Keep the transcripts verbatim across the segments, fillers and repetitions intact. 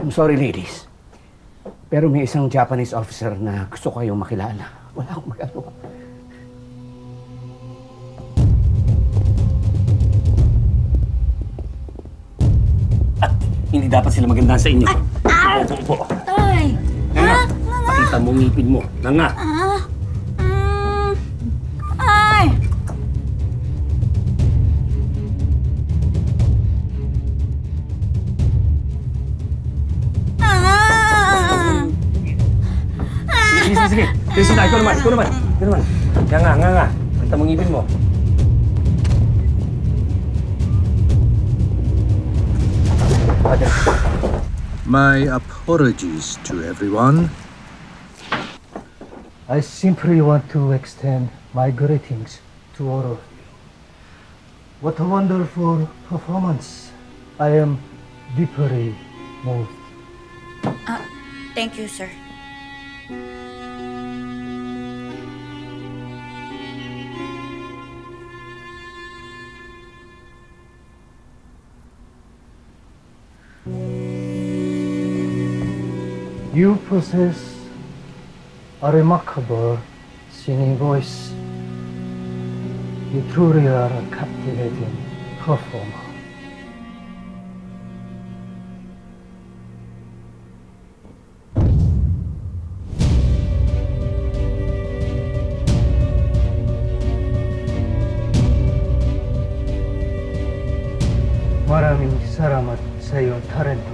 I'm sorry, ladies. Pero may isang Japanese officer na gusto ko kayong makilala. Wala akong magagawa. At hindi dapat sila magandaan sa inyo. Ay! Opo. Ay! Nga, pakita mo ngipin mo. Nga. Ah! Mm. Ay! Sige, sige, sige. Teresita, ikaw naman, ikaw naman. Ikaw naman. Nga nga, nga nga. Pakita mo ngipin mo. My apologies to everyone. I simply want to extend my greetings to all of you. What a wonderful performance. I am deeply moved. Ah, thank you, sir. You possess a remarkable singing voice. You truly are a captivating performer. Maraming salamat sa iyong talento.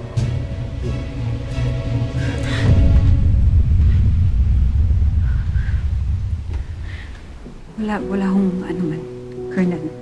Wala, wala akong ano man, Colonel.